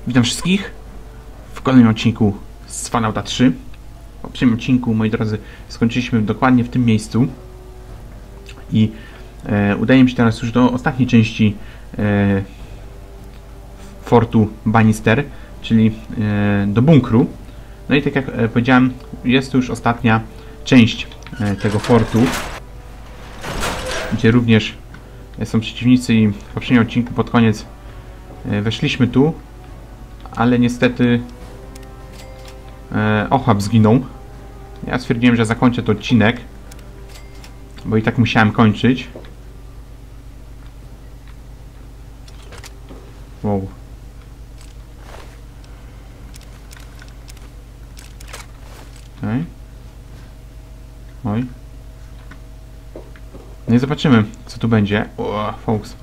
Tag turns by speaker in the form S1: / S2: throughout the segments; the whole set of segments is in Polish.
S1: Witam wszystkich w kolejnym odcinku z Fallouta 3. W poprzednim odcinku, moi drodzy, skończyliśmy dokładnie w tym miejscu i udaje mi się teraz już do ostatniej części fortu Bannister, czyli do bunkru. No i tak jak powiedziałem, jest to już ostatnia część tego fortu, gdzie również są przeciwnicy i w poprzednim odcinku pod koniec weszliśmy tu, ale niestety Ochab zginął. Ja stwierdziłem, że zakończę ten odcinek, bo i tak musiałem kończyć. Wow. Okay. Oj. No i zobaczymy, co tu będzie. O, folks.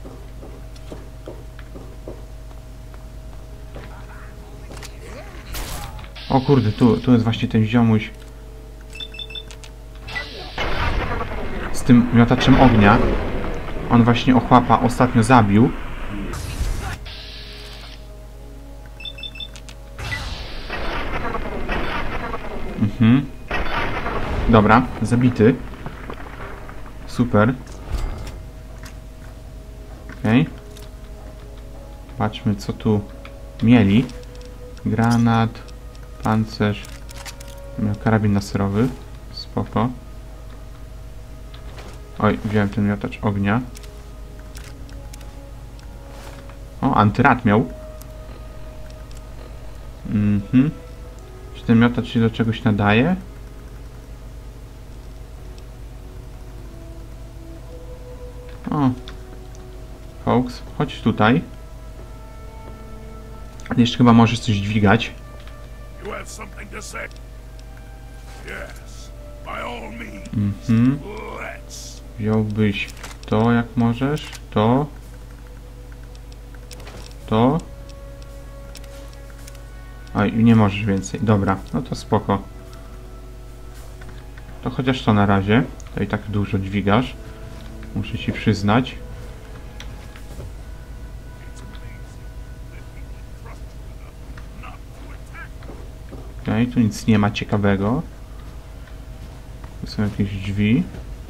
S1: O kurde, tu jest właśnie ten ziomuś z tym miotaczem ognia. On właśnie ochłapa ostatnio zabił. Dobra, zabity. Super. Okej. Patrzmy, co tu mieli. Granat, pancerz, karabin laserowy. Spoko. Oj, wziąłem ten miotacz ognia. O, antyrad miał. Czy ten miotacz się do czegoś nadaje? O, folks, chodź tutaj. Jeszcze chyba możesz coś dźwigać. Wziąłbyś to, jak możesz. To. Oj, nie możesz więcej. Dobra, no to spoko. To chociaż to na razie. To i tak dużo dźwigasz. Muszę ci przyznać. Okej, tu nic nie ma ciekawego. Tu są jakieś drzwi.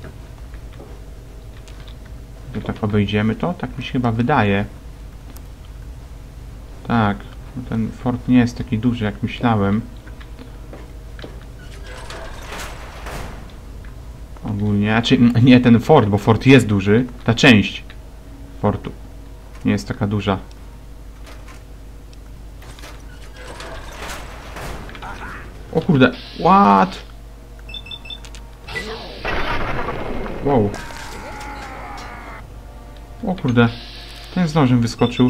S1: Tu tak obejdziemy to? Tak mi się chyba wydaje. Tak. Ten fort nie jest taki duży, jak myślałem. Ogólnie, znaczy nie ten fort, bo fort jest duży. Ta część fortu nie jest taka duża. O kurde, what? Wow. O kurde, ten z nożem wyskoczył.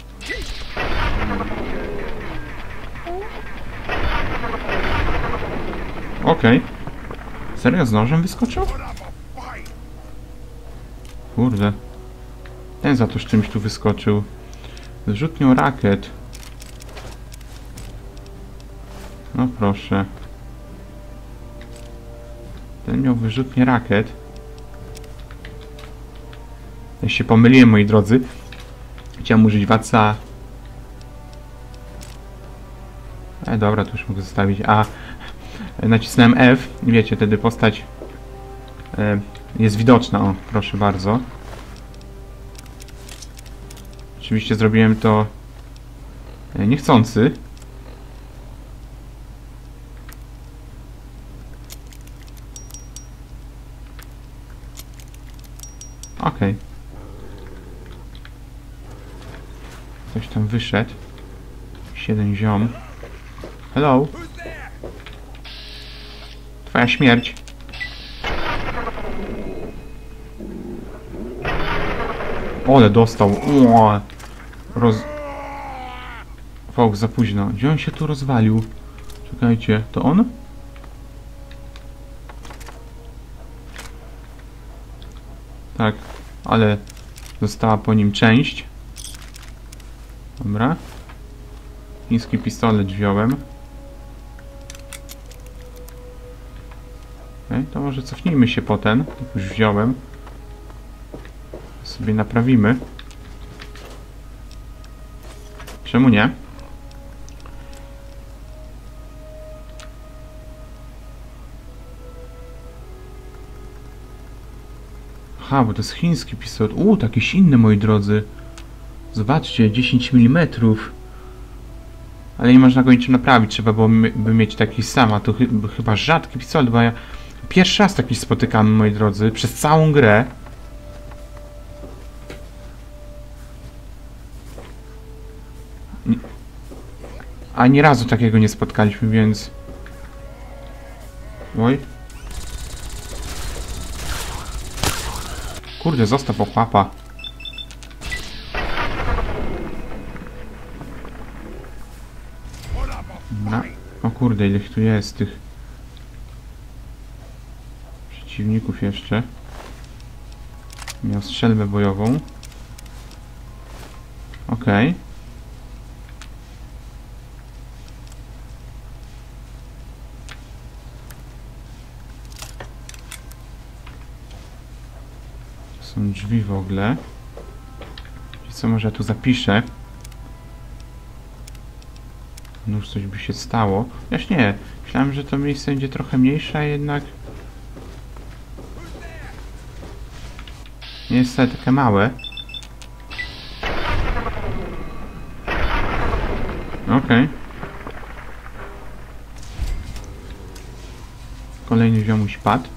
S1: Okej. Serio z nożem wyskoczył? Kurde. Ten za to z czymś tu wyskoczył. Zrzutnią rakiet. No proszę. Ten miał wyrzutnię rakiet. Ja się pomyliłem, moi drodzy. Chciałem użyć waca. Dobra, tu już mogę zostawić. A nacisnąłem F i wiecie, wtedy postać jest widoczna. O, proszę bardzo. Oczywiście zrobiłem to niechcący. Okej. Ktoś tam wyszedł. 7 ziom. Hello. Twoja śmierć. Ole, dostał. Folks, za późno. Gdzie on się tu rozwalił? Czekajcie, to on? Tak, ale została po nim część. Dobra. Chiński pistolet wziąłem. Okay, to może cofnijmy się po ten. Już wziąłem. Sobie naprawimy. Czemu nie? Aha, bo to jest chiński pistolet. To jakiś inny, moi drodzy. Zobaczcie, 10 mm. Ale nie można go niczym naprawić. Trzeba by mieć taki sam. A to chyba rzadki pistolet, bo ja pierwszy raz taki spotykam, moi drodzy, przez całą grę. Ani razu takiego nie spotkaliśmy, więc... Oj. Kurde, zostaw ochłapa. No. O kurde, ile tu jest tych przeciwników jeszcze. Miał strzelbę bojową. Okej. Są drzwi w ogóle. I co, może ja tu zapiszę? No już coś by się stało. Chociaż nie. Myślałem, że to miejsce będzie trochę mniejsze, a jednak... Nie jest wcale takie małe. Okej. Kolejny ziomuś padł.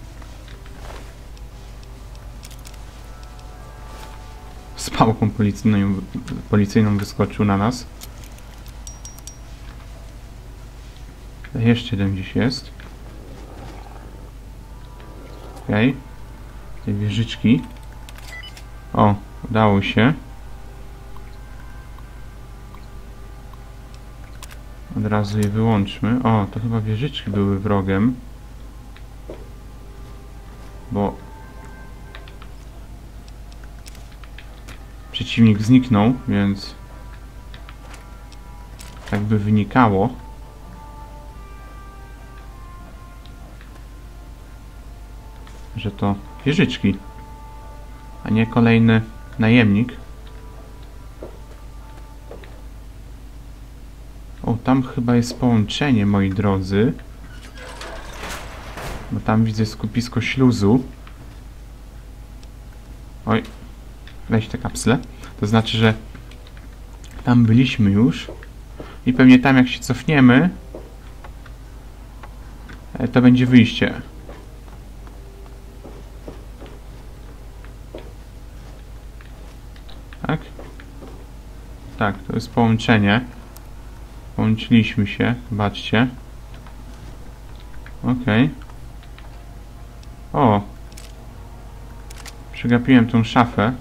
S1: Z pałką policyjną wyskoczył na nas. Jeszcze jeden gdzieś jest. Okej. Te wieżyczki. O, udało się. Od razu je wyłączmy. O, to chyba wieżyczki były wrogiem. Bo... przeciwnik zniknął, więc... tak by wynikało. Że to wieżyczki, a nie kolejny najemnik. O, tam chyba jest połączenie, moi drodzy. Bo tam widzę skupisko śluzu. Oj, weź te kapsle. To znaczy, że tam byliśmy już. I pewnie tam jak się cofniemy, to będzie wyjście. Tak? Tak, to jest połączenie. Połączyliśmy się, zobaczcie. Okej. O! Przegapiłem tą szafę.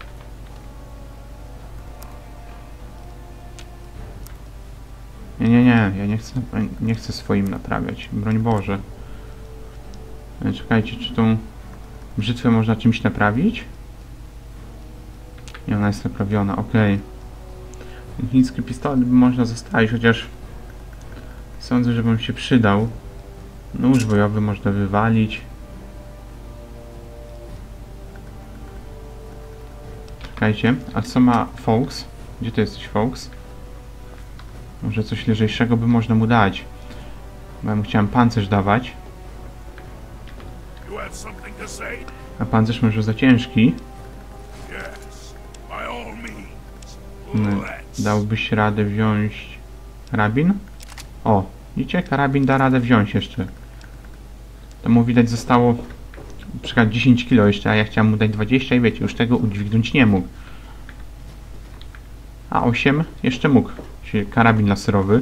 S1: Nie, ja nie chcę swoim naprawiać. Broń Boże. Czekajcie, czy tą brzytwę można czymś naprawić? Nie, ona jest naprawiona, okej. Chiński pistolet by można zostawić, chociaż sądzę, że bym się przydał. Nóż bojowy można wywalić. Czekajcie, a co ma Fox? Gdzie ty jesteś, Fox? Może coś lżejszego by można mu dać. Bo ja mu chciałem pancerz dawać. A pancerz może za ciężki. Dałbyś radę wziąć karabin? O, widzicie? Karabin da radę wziąć jeszcze. To mu widać zostało na przykład 10 kg jeszcze, a ja chciałem mu dać 20 i wiecie, już tego udźwignąć nie mógł. A 8 jeszcze mógł. Czyli karabin laserowy.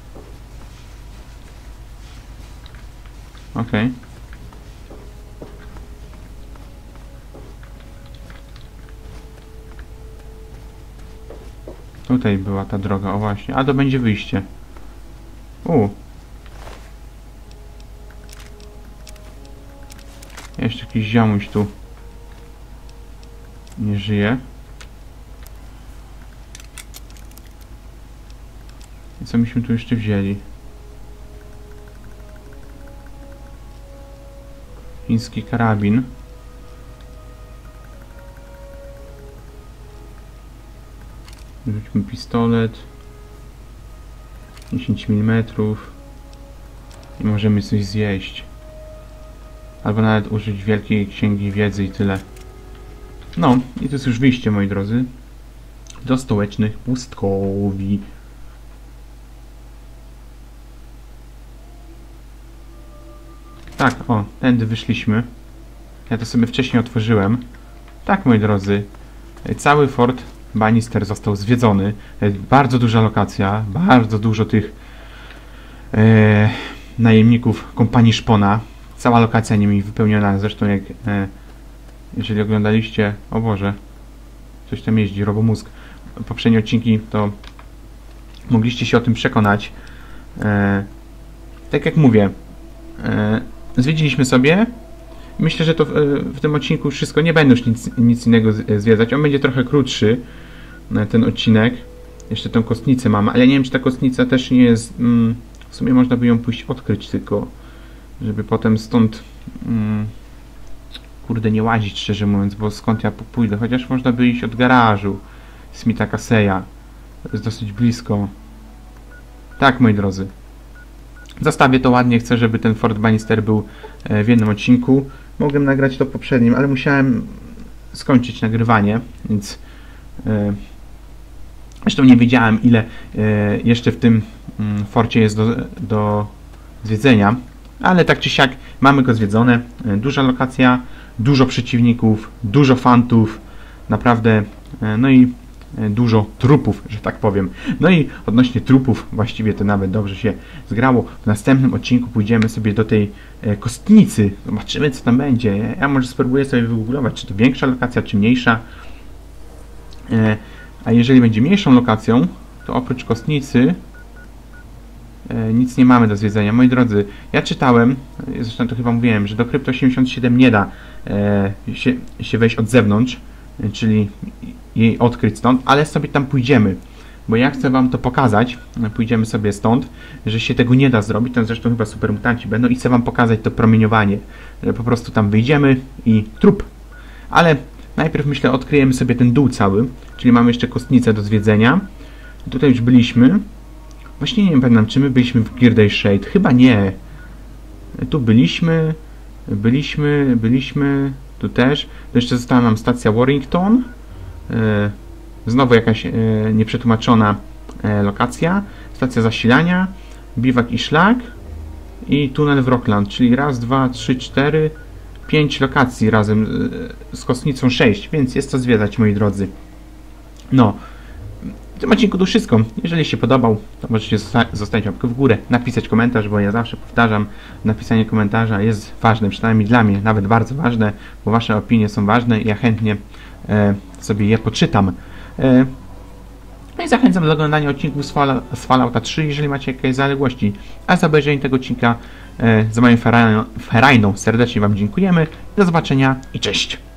S1: Okej. Tutaj była ta droga, o właśnie. A to będzie wyjście. Jeszcze jakiś ziomuś tu nie żyje. I co myśmy tu jeszcze wzięli? Chiński karabin. Rzućmy pistolet. 10 mm. I możemy coś zjeść. Albo nawet użyć wielkiej księgi wiedzy i tyle. No, i to jest już wyjście, moi drodzy. Do stołecznych pustkowi. Tak, o, tędy wyszliśmy. Ja to sobie wcześniej otworzyłem. Tak, moi drodzy. Cały Fort Bannister został zwiedzony. Bardzo duża lokacja. Bardzo dużo tych najemników kompanii Szpona. Cała lokacja nimi wypełniona. Zresztą jak jeżeli oglądaliście... O Boże. Coś tam jeździ, robomózg. Poprzednie odcinki, to mogliście się o tym przekonać. Tak jak mówię, zwiedziliśmy sobie. Myślę, że to w tym odcinku wszystko. Nie będę już nic innego zwiedzać. On będzie trochę krótszy, ten odcinek. Jeszcze tę kostnicę mam, ale nie wiem, czy ta kostnica też nie jest... w sumie można by ją pójść odkryć tylko, żeby potem stąd... kurde, nie łazić, szczerze mówiąc, bo skąd ja pójdę? Chociaż można by iść od garażu Smitha Casseya. To jest dosyć blisko. Tak, moi drodzy. Zostawię to ładnie. Chcę, żeby ten Fort Bannister był w jednym odcinku. Mogłem nagrać to poprzednim, ale musiałem skończyć nagrywanie, więc zresztą nie wiedziałem, ile jeszcze w tym forcie jest do zwiedzenia, ale tak czy siak mamy go zwiedzone. Duża lokacja, dużo przeciwników, dużo fantów, naprawdę, no i dużo trupów, że tak powiem. No i odnośnie trupów, właściwie to nawet dobrze się zgrało. W następnym odcinku pójdziemy sobie do tej kostnicy. Zobaczymy, co tam będzie. Ja może spróbuję sobie wygooglować, czy to większa lokacja, czy mniejsza. A jeżeli będzie mniejszą lokacją, to oprócz kostnicy nic nie mamy do zwiedzenia. Moi drodzy, ja czytałem, zresztą to chyba mówiłem, że do Krypto 87 nie da się wejść od zewnątrz, czyli jej odkryć stąd, ale sobie tam pójdziemy, bo ja chcę wam to pokazać. Pójdziemy sobie stąd, że się tego nie da zrobić. Tam zresztą chyba super mutanci będą i chcę wam pokazać to promieniowanie, że po prostu tam wyjdziemy i trup. Ale najpierw myślę, odkryjemy sobie ten dół cały, czyli mamy jeszcze kostnicę do zwiedzenia. Tutaj już byliśmy. Właśnie nie wiem, pamiętam, czy my byliśmy w Girday Shade. Chyba nie. Tu byliśmy. Tu też. To jeszcze została nam stacja Warrington. Znowu jakaś nieprzetłumaczona lokacja. Stacja zasilania. Biwak i szlak. I tunel w Rockland. Czyli raz, dwa, trzy, cztery, 5 lokacji razem z kostnicą 6. Więc jest co zwiedzać, moi drodzy. No. W tym odcinku to wszystko. Jeżeli się podobał, to możecie zostawić łapkę w górę, napisać komentarz, bo ja zawsze powtarzam, napisanie komentarza jest ważne, przynajmniej dla mnie, nawet bardzo ważne, bo wasze opinie są ważne i ja chętnie sobie je poczytam. No i zachęcam do oglądania odcinków z Fallouta 3, jeżeli macie jakieś zaległości. A za obejrzenie tego odcinka za moją ferajną serdecznie wam dziękujemy. Do zobaczenia i cześć!